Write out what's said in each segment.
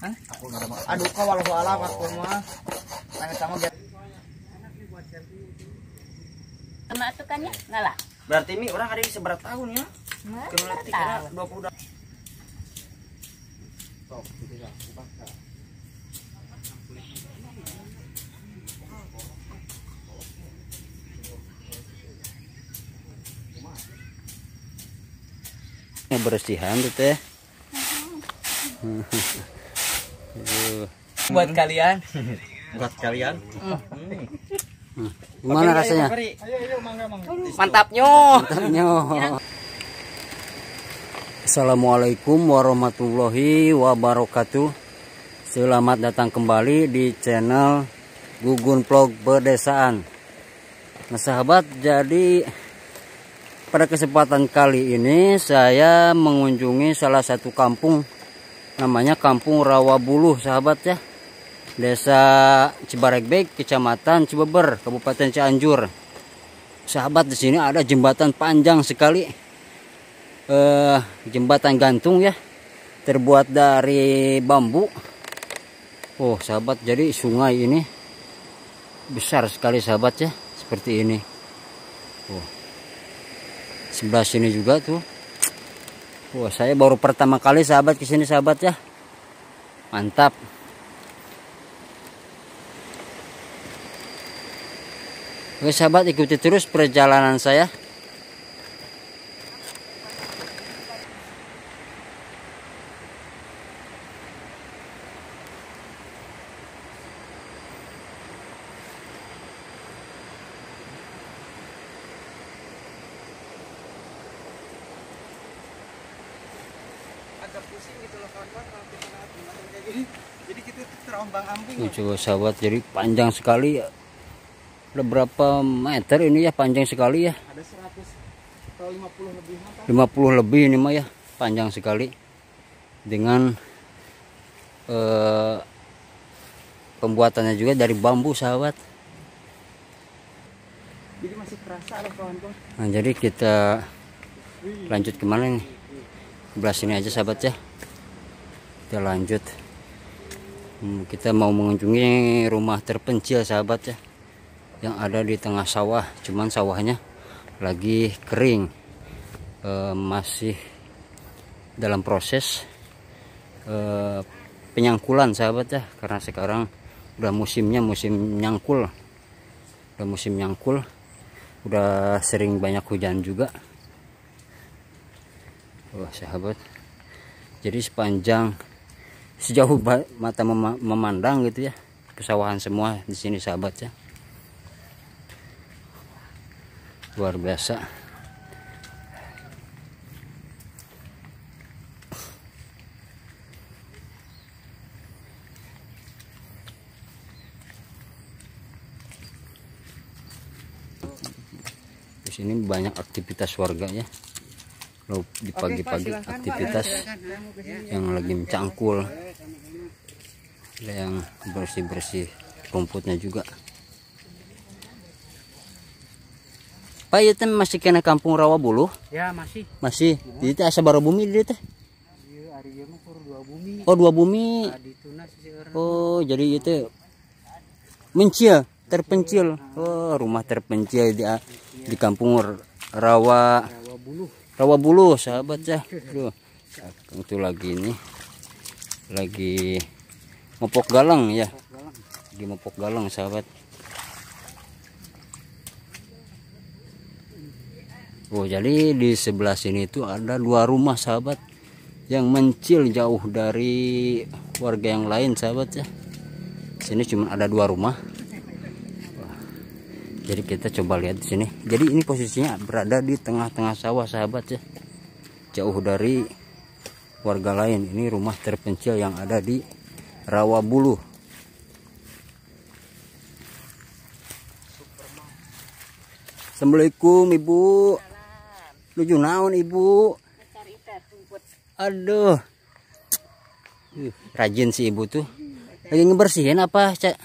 Aduh kau walau alam aku mah. Tanya sama biar. Kena tukannya ngalah. Berarti mi orang ada di seberapa tahun ya? Kena letik kena 20 tahun. Bersihan tuh teh. Buat kalian. Buat kalian. Gimana rasanya? Mantapnya. Assalamualaikum warahmatullahi wabarakatuh. Selamat datang kembali di channel Gugun Vlog Pedesaan. Nah sahabat, jadi pada kesempatan kali ini saya mengunjungi salah satu kampung, namanya Kampung Rawabuluh sahabat ya. Desa Cibaregbek, Kecamatan Cibeber, Kabupaten Cianjur. Sahabat, di sini ada jembatan panjang sekali. Jembatan gantung ya. Terbuat dari bambu. Oh, sahabat, jadi sungai ini besar sekali sahabat ya, seperti ini. Oh. Sebelah sini juga tuh. Wah, saya baru pertama kali sahabat kesini sahabat ya. Mantap. Oke sahabat, ikuti terus perjalanan saya. Agak pusing gitu loh kawan-kawan kalau kita lewat jembatan kayak gini. Jadi kita terombang-ambing. Coba sahabat, jadi panjang sekali ya. Ada berapa meter ini ya, panjang sekali ya. Ada 100 atau 50 lebih. 50 lebih ini mah ya, panjang sekali. Dengan pembuatannya juga dari bambu sahabat. Jadi masih kerasa loh kawan-kawan. Nah, jadi kita lanjut kemana nih? Sebelah sini aja sahabat ya. Kita lanjut. Kita mau mengunjungi rumah terpencil sahabat ya, yang ada di tengah sawah. Cuman sawahnya lagi kering, masih dalam proses penyangkulan sahabat ya, karena sekarang udah musimnya, musim nyangkul. Udah musim nyangkul, udah sering banyak hujan juga. Wah sahabat, jadi sejauh mata memandang gitu ya, pesawahan semua di sini sahabat ya. Luar biasa. Di sini banyak aktivitas warga ya. Lalu di pagi-pagi aktivitas yang lagi mencangkul, ada yang bersih-bersih rumputnya juga. Pak, itu masih kena Kampung Rawabuluh? Ya masih. Masih. Jadi asa baru bumi dia teh. Iya, ari ieu mah kur dua bumi. Oh, dua bumi. Oh, jadi itu mencil, terpencil. Oh, rumah terpencil di Kampung Rawabuluh sahabat ya. Duh. Itu lagi ini. Lagi mopok galang ya. Lagi mopok galang sahabat. Oh, jadi di sebelah sini itu ada dua rumah sahabat yang mencil jauh dari warga yang lain sahabat ya. Sini cuma ada dua rumah. Wah, jadi kita coba lihat di sini. Jadi ini posisinya berada di tengah-tengah sawah sahabat ya, jauh dari warga lain. Ini rumah terpencil yang ada di Rawabuluh. Assalamualaikum ibu. Lucu naon ibu? Aduh, rajin si ibu tuh. Lagi ngebersihin apa cak?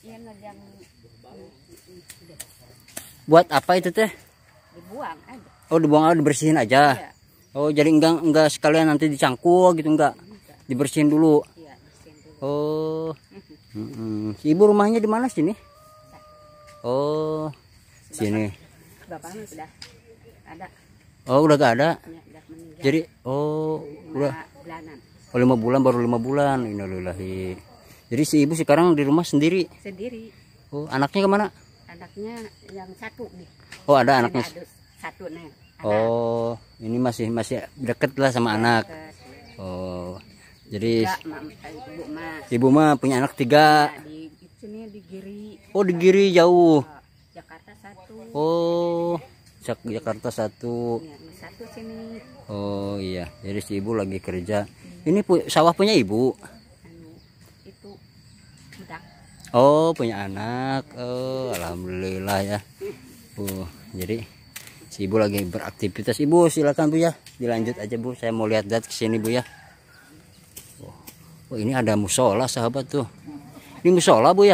Buat apa itu teh? Dibuang aja. Oh, dibuang aja, dibersihin aja. Iya. Oh, jadi enggak sekalian nanti dicangkul gitu, enggak? Dibersihin dulu. Iya, bersihin dulu. Oh. Ibu rumahnya di mana sini? Oh, sini. Bapaknya sudah ada. Oh, udah gak ada. Ya, udah meninggal. Jadi, oh, udah. Bulanan. Oh, 5 bulan, baru 5 bulan. Innalillahi. Jadi si ibu sekarang di rumah sendiri. Sendiri. Oh, anaknya kemana? Anaknya yang satu nih. Oh, ada anaknya. Ada satu nih. Ada. Oh, ini masih deket lah sama anak. Oh, jadi ibu mah punya anak 3. Nah, di sini di Giri. Oh, di Giri jauh. Jakarta 1. Oh, Jakarta 1. Ya, ini 1 sini. Oh iya, jadi si ibu lagi kerja. Ini sawah punya ibu. Itu budak. Oh, punya anak. Oh, alhamdulillah ya. Jadi si ibu lagi beraktivitas. Ibu silakan Bu ya, dilanjut aja Bu. Saya mau lihat ke sini Bu ya. Oh, ini ada musola sahabat tuh. Ini musola Bu ya?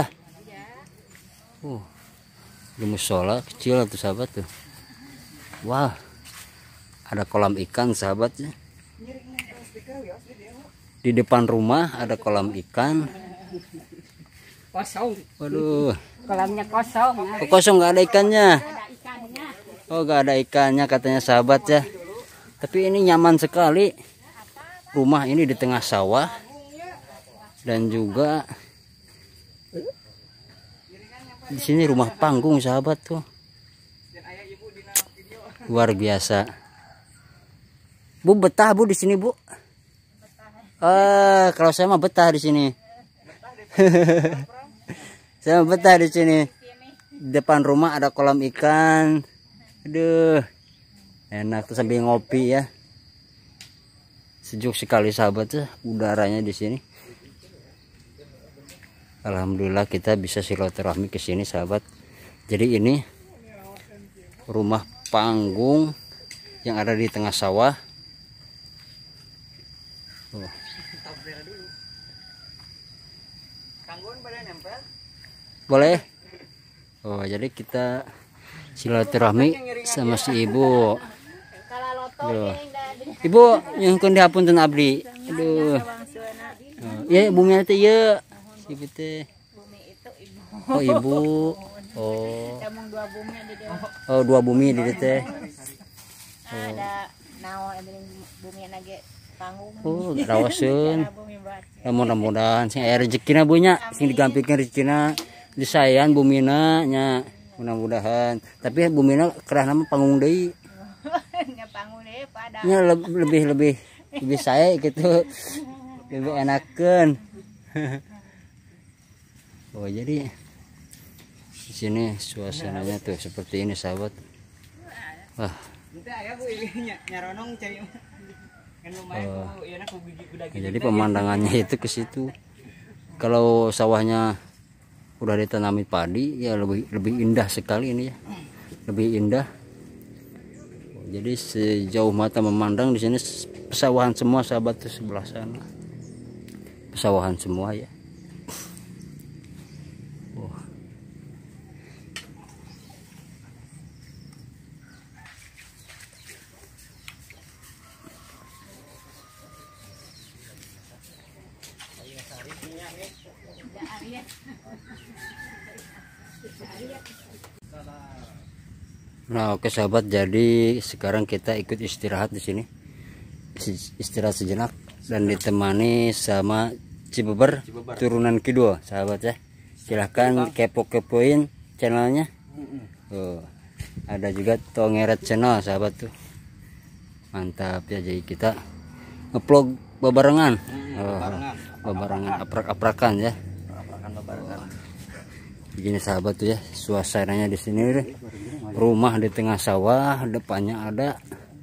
Ini musola kecil tuh sahabat tuh. Wah, ada kolam ikan sahabat ya. Di depan rumah ada kolam ikan. Kosong. Waduh. Kolamnya kosong. Oh, kosong, nggak ada ikannya. Ada ikannya. Oh, nggak ada ikannya katanya sahabat ya. Tapi ini nyaman sekali. Rumah ini di tengah sawah. Dan juga di sini rumah panggung sahabat tuh. Luar biasa. Bu betah Bu di sini Bu? Kalau saya mah betah di sini. Saya mah betah di sini. Depan rumah ada kolam ikan. Aduh, enak tuh sambil ngopi ya. Sejuk sekali sahabat ya udaranya di sini. Alhamdulillah kita bisa silaturahmi ke sini sahabat. Jadi ini rumah panggung yang ada di tengah sawah. Boleh? Oh, jadi kita silaturahmi sama si ibu. Aduh. Ibu yang kundi hapunten abdi. Aduh. Ya, bumi teh ya. Ibu teh. Oh, ibu. Oh. Oh, 2 bumi di teh. Ada naon bumi lagi panggung. Oh, rawaseun. Mudah-mudahan sing aya rezekina Bu nya, sing digampikeun rezekina disayan bumina nya. Mudah-mudahan. Tapi bumina kerahna mah panggung deui. Nya panggung deui pada. Nya lebih saya gitu. Lebih enakeun. Oh, jadi di sini suasananya tuh seperti ini sahabat. Wah. Jadi pemandangannya itu ke situ. Kalau sawahnya udah ditanami padi ya lebih indah sekali ini ya. Lebih indah. Jadi sejauh mata memandang di sini pesawahan semua sahabat tuh sebelah sana. Pesawahan semua ya. Nah, oke sahabat, jadi sekarang kita ikut istirahat di sini. Istirahat sejenak dan ditemani sama Cibeber turunan kedua, sahabat ya. Silahkan kepo-kepoin channelnya. Oh, ada juga Tongeret channel, sahabat tuh. Mantap ya, jadi kita ngeplog bebarengan. Bebarengan aprak-aprakan ya. Begini sahabat tuh ya, suasananya di sini deh. Rumah di tengah sawah, depannya ada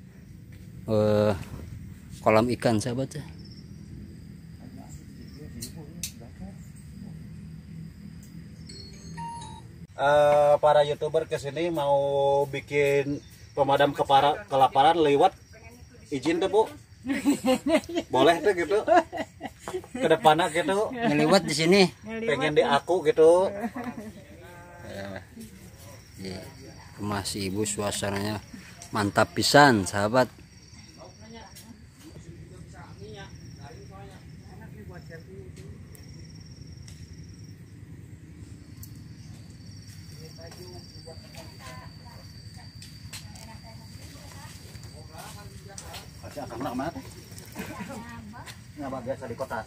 kolam ikan sahabat ya. Para YouTuber kesini mau bikin pemadam kelaparan lewat izin tuh Bu. Boleh tuh gitu. Kedepannya gitu. Ngelewat di sini. Pengen di aku gitu. Rumah si ibu suasananya mantap pisan sahabat. Pernah kemana teh? Ngabah biasa di kota.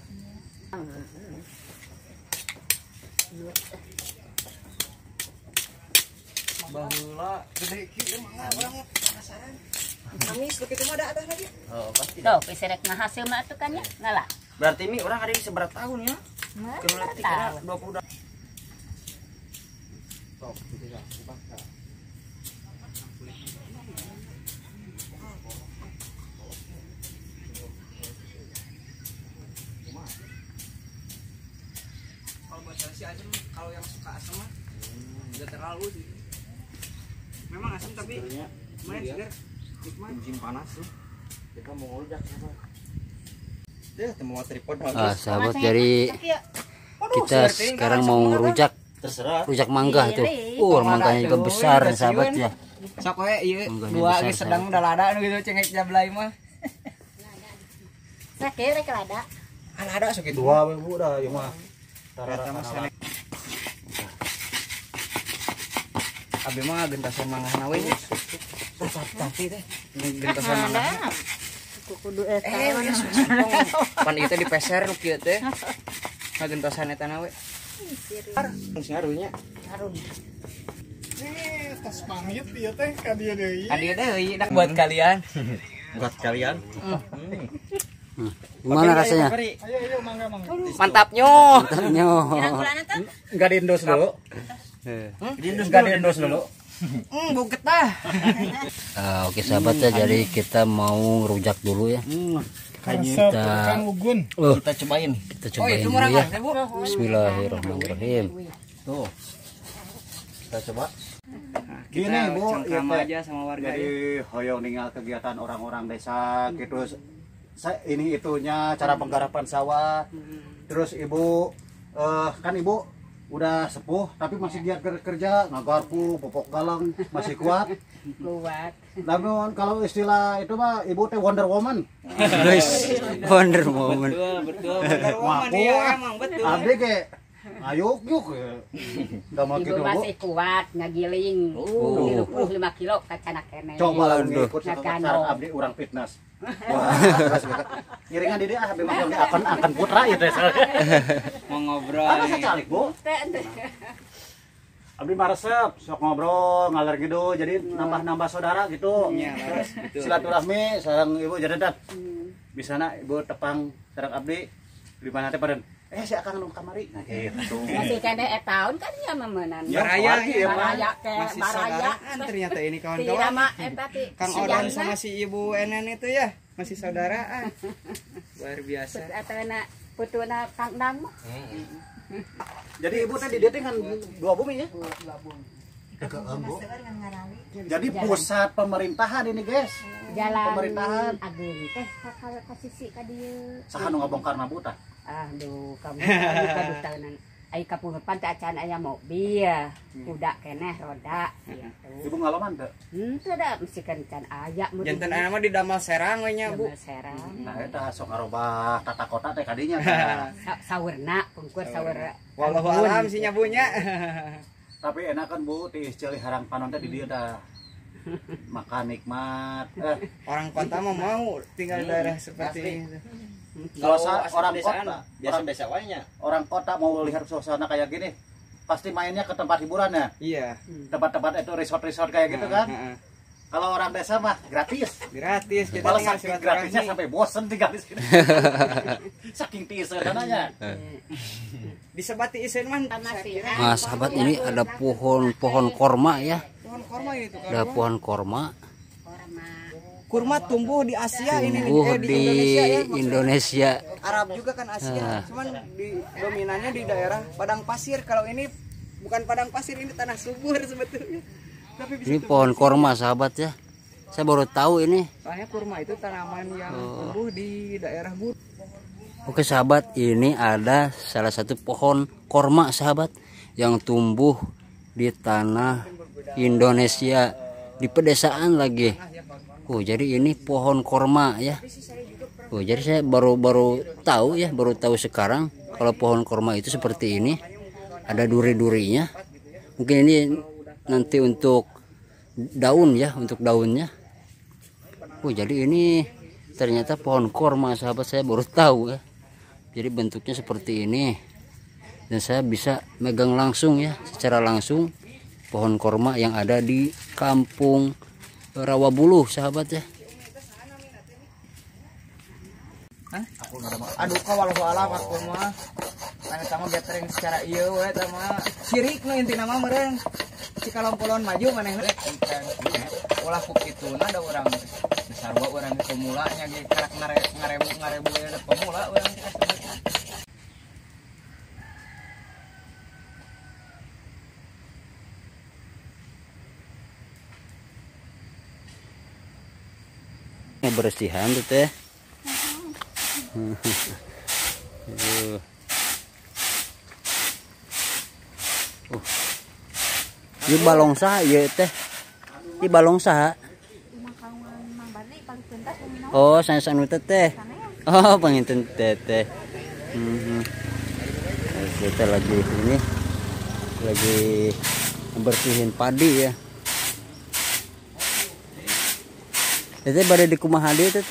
Baheula gede kieu mah urang penasaran. Amis lu kitu mah ada lagi. Oh, pasti. Tuh, piserek ngahasil mah atuh kan ya? Ngalah. Berarti mi orang ada di seberapa tahun ya? Kena letik kena 20 tahun. Sok gitu ya. Dibakar. Kalau buat si asam, kalau yang suka asam mah nggak terlalu sih. Memang asam tapi lumayan segar. Nikmat. Musim panas tuh. Kita mau ngolojak apa? Deh, temu tripod Sahabat, jadi kita sekarang mau ngerujak Terserah. rujak mangga tuh. Mangganya juga besar sahabat ya. Sok we ieu Mangganya dua besar, ge sedang udah lada anu gitu cengek jablay mah. Sakit rek lada. Lada sok itu. Dua we Bu dah ieu mah. Eta mah sana. Abi mah gentasan manggahna we. Tapi teh gentasan manggahna. Kudu eta. Pan itu dipeser nu kieu teh. Ngagentasan eta na we. Fungsi harunya. Harum. Tas pangit ieu teh ka dieu deui. Adi deui dak buat kalian. Buat kalian. Gimana rasanya? Ayo mangga. Mantapnya. Nyo. Gulana tuh? Enggak diendos dulu. Enggak diendos dulu. Buket dah. Oke sahabat ya, jadi kita mau rujak dulu ya. Resep Kang Ugun. Kita cobain. Kita Oh, cobain itu dulu murah ya. kan, Bu? Bismillahirrahmanirrahim. Tuh. Kita coba. Kita Gini Bu, cangkrama ya, aja sama warga ya. jadi hoyong ninggal kegiatan orang-orang desa gitu. Ini itunya cara penggarapan sawah. Terus Ibu kan Ibu udah sepuh tapi masih giat kerja, ngagarpu, popok galang, masih kuat. Kuat. Namun kalau istilah itu mah Ibu teh Wonder Woman. Guys, Wonder Woman. Betul. Woman Ngaku, iya ah. emang betul. Abdi ke ayo yuk. Enggak mau Ibu gitu Bu. masih kuat ngagiling. 35 kilo kacana kene. Coba lah ngikut Nakano. syarat abdi urang fitness. Wah, ngiringan di dia abdi mah akan putra ieu teh. Mau ngobrol. Apa nih. sacalik Bu? Abdi mah resep, sok ngobrol, ngalir gitu, jadi nambah-nambah saudara gitu. Iya, laras gitu. Silaturahmi sareng Ibu jadedat. Bisana Ibu tepang sareng abdi di mana teh paden. Si akan nu kamari. Nah, gitu. Masih kene tahun kan ya memenan. Ya, Baraya lagi ya, Pak. Baraya ke Masih baraya. saudaraan ternyata ini Tidak kawan-kawan. mah eta ti. Kang Odon sama si Ibu Enen itu ya masih saudaraan. Luar biasa. Atana putuna Kang Dang mah. Jadi Ibu teh di dia teh kan dua bumi ya? Jadi pusat pemerintahan ini, guys. Jalan Pemerintahan. Agung teh ka sisi ka dieu. Saha nu ngabongkarna buta? Aduh, kamu aduh tahunan. Ai kapunupan teh acan aya mobil, kuda keneh roda gitu. Ibu ngalaman teu? Henteu da mesti kan can aya mun Janten ana mah di Damal Serang we nya, Bu. Serang. Nah, eta sok ngarobah tata kota teh kadinya tah. Saweurna, pungkur sawer. Wallahu alam si nyabunya. Tapi enak kan Bu, ti ceuli harang panon teh di dieu tah. Makan nikmat. Orang kota mah mau tinggal di daerah seperti itu. Kalau orang kota, biasa desa wanya. orang kota mau lihat suasana kayak gini, pasti mainnya ke tempat hiburan ya. Iya. Tempat-tempat itu resort-resort kayak gitu kan. Kalau orang desa mah gratis. Gratis kita Malah tinggal saking gratisnya silaturahmi. sampai bosen tinggal di sini. Saking teaser dananya. Disebati isen man. Nah, sahabat, ini ada pohon korma ya. Pohon korma itu kan. Ada pohon korma Kurma tumbuh di Asia ini tumbuh di di Indonesia ya. maksudnya. Indonesia. Arab juga kan Asia, cuman di dominannya di daerah padang pasir. Kalau ini bukan padang pasir, ini tanah subur sebetulnya. Tapi bisa Ini pohon korma sahabat ya. Saya baru tahu ini. soalnya kurma itu tanaman yang tumbuh di daerah gurun. Oke sahabat, ini ada salah satu pohon korma sahabat yang tumbuh di tanah Indonesia, di pedesaan lagi. Jadi ini pohon korma ya. Jadi saya baru tahu ya, baru tahu sekarang kalau pohon korma itu seperti ini. Ada duri-durinya. Mungkin ini nanti untuk daun ya, untuk daunnya. Jadi ini ternyata pohon korma sahabat, saya baru tahu ya. Jadi bentuknya seperti ini dan saya bisa megang langsung ya, secara langsung pohon korma yang ada di kampung Rawabuluh sahabat ya. Aduh kawal alam aku mah anu tama gathering secara ieu we tama sirik nu intina mah meureun cikalongkolon maju maneh rek ikan ulah ku kituna da urang sarua urang di pemula nya ge karak ngarebu da pemula urang dikasih bersihan tuh teh. Ini balong saha ieu teh? Ini balong saha? Oh, sanes-anu teh. Oh, panginten teh. Kita lagi ini lagi bersihin padi ya. Itu bade di kumaha deui teh?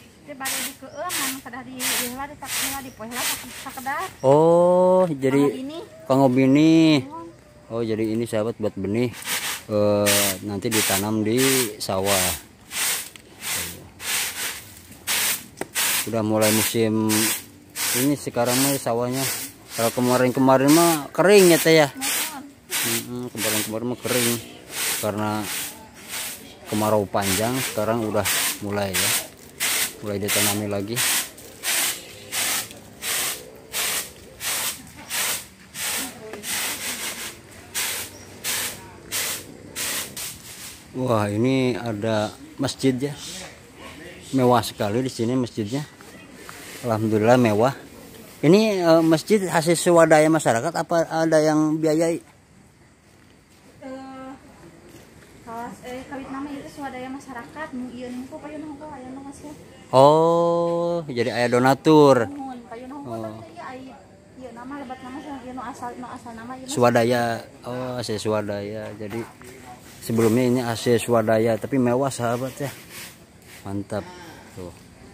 Oh, jadi pangobini. Oh, jadi ini sahabat buat benih nanti ditanam di sawah. Udah mulai musim ini sekarang mah sawahnya. Kalau kemarin-kemarin mah kering ya teh ya. Kemarin-kemarin mah kering karena kemarau panjang. Sekarang udah mulai ya, mulai ditanami lagi. Wah, ini ada masjid ya, mewah sekali di sini masjidnya. Alhamdulillah mewah. Ini masjid hasil swadaya masyarakat apa ada yang biayai? Kawit nama itu swadaya masyarakat, mu ieu nu payun hongko aya nu masih. Oh, jadi aya donatur. Payun hongko aya ieu nama lebat nama ieu nu asal nama ieu swadaya. Oh, hasil swadaya. Jadi sebelumnya ini hasil swadaya tapi mewah sahabat ya. Mantap tuh.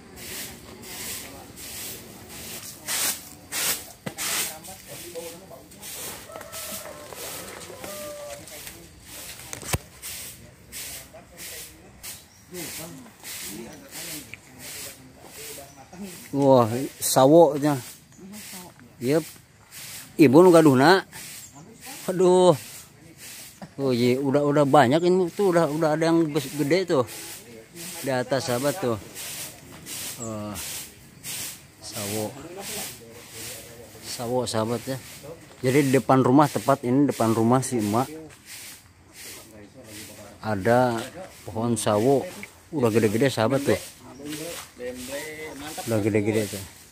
Wah, sawonya. Yep. Ibu nu gaduhna. Aduh. Oh iya, udah banyak ini tuh, udah ada yang gede tuh di atas sahabat tuh. Sawo sahabat ya. Jadi di depan rumah, tepat ini depan rumah si emak ada pohon sawo, udah gede-gede sahabat tuh, udah gede-gede tuh.